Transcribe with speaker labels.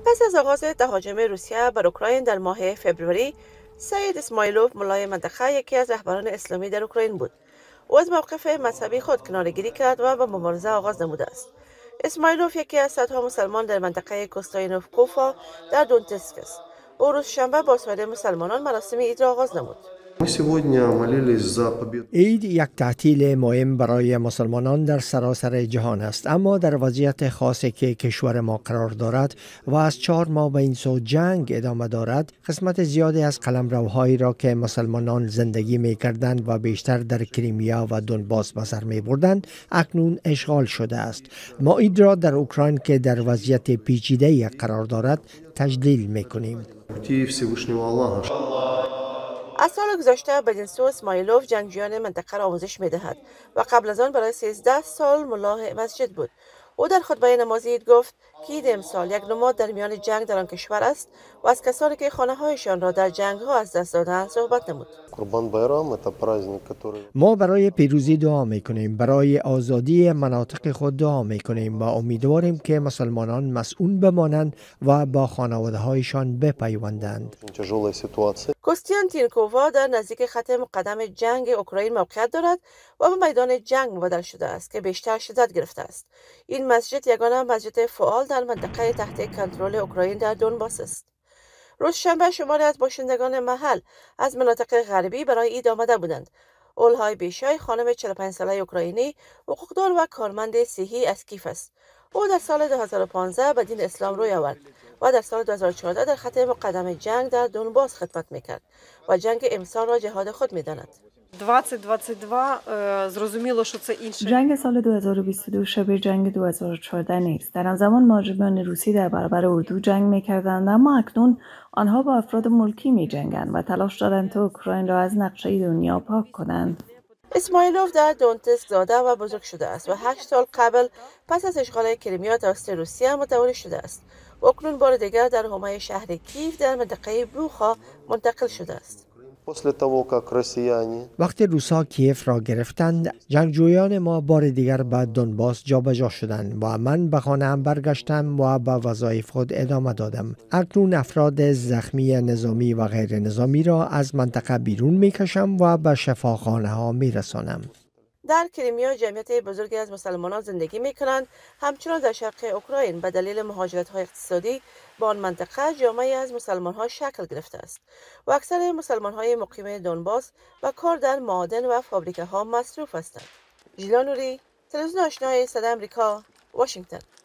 Speaker 1: پس از آغاز تهاجم روسیه بر اوکراین در ماه فوریه، سید اسماعیلوف ملای منطقه یکی از رهبران اسلامی در اوکراین بود. او از موقف مذهبی خود کناره‌گیری کرد و به مبارزه آغاز نموده است. اسماعیلوف یکی از صدها مسلمان در منطقه کوستاینوفکوفا در دونتسک است. او روز شنبه با سایر مسلمانان مراسم عید را آغاز نمود.
Speaker 2: عید یک تعطیل مهم برای مسلمانان در سراسر جهان است، اما در وضعیت خاصی که کشور ما قرار دارد و از 4 ماه به این سو جنگ ادامه دارد، قسمت زیادی از قلمروهایی را که مسلمانان زندگی می کردند و بیشتر در کریمیا و دونباس به سر می بردند اکنون اشغال شده است. ما عید را در اوکراین که در وضعیت پیچیده قرار دارد تجلیل می کنیم.
Speaker 1: از سال گذشته بدین سو اسماعیلوف جنگجویان منطقه را آموزش می‌دهد و قبل از آن برای 13 سال ملا مسجد بود. او در خطبه نماز عید گفت که عید امسال یک نماد در میان جنگ در آن کشور است و از کسانی که خانه‌هایشان را در جنگ‌ها از دست دادند صحبت نمود.
Speaker 2: ما برای پیروزی دعا میکنیم، برای آزادی مناطق خود دعا میکنیم و امیدواریم که مسلمانان مسئول بمانند و با خانواده‌هایشان بپیوندند.
Speaker 1: کوستیانتینکووا در نزدیک خط مقدم جنگ اوکراین موقعیت دارد و به میدان جنگ مبدل شده است که بیشتر شدت گرفته است. این مسجد یگانه مسجد فعال در منطقه تحت کنترل اوکراین در دونباس است. روز شنبه شماری از باشندگان محل از مناطق غربی برای عید آمده بودند. اولهای بیشای خانم 45 ساله اوکراینی، حقوقدار و کارمند صحی از کیف است. او در سال 2015 به دین اسلام روی آورد و در سال 2014 در خط مقدم جنگ در دونباس خدمت میکرد و جنگ امسال را جهاد خود میداند.
Speaker 3: جنگ سال 2022 شبیه جنگ 2014 نیست. در آن زمان مهاجمان روسی در برابر اردو جنگ می‌کردند، اما اکنون آنها با افراد ملکی می‌جنگند و تلاش دارند تا اوکراین را از نقشه دنیا پاک کنند.
Speaker 1: اسماعیلوف در دونتسک زاده و بزرگ شده است و 8 سال قبل پس از اشغال کریمیا توسط روسیه متولی شده است و اکنون بار دیگر در حومه شهر کیف در منطقه بروخا منتقل شده است.
Speaker 2: وقتی روسا کیف را گرفتند، جنگجویان ما بار دیگر به دونباس جابجا شدند و من به خانه‌ام برگشتم و به وظایف خود ادامه دادم. اکنون افراد زخمی نظامی و غیر نظامی را از منطقه بیرون میکشم و به شفاخانه ها میرسانم.
Speaker 1: در کریمیا جمعیت بزرگی از مسلمانان زندگی می‌کنند. همچنان در شرق اوکراین به دلیل مهاجرت‌های اقتصادی به آن منطقه جامعه‌ای از مسلمان‌ها شکل گرفته است و اکثر مسلمان‌های مقیم دونباس و کار در معادن و فابریکه‌ها مصروف هستند. ژیلا نوری، تلویزیون آشنای صدای آمریکا، واشنگتن.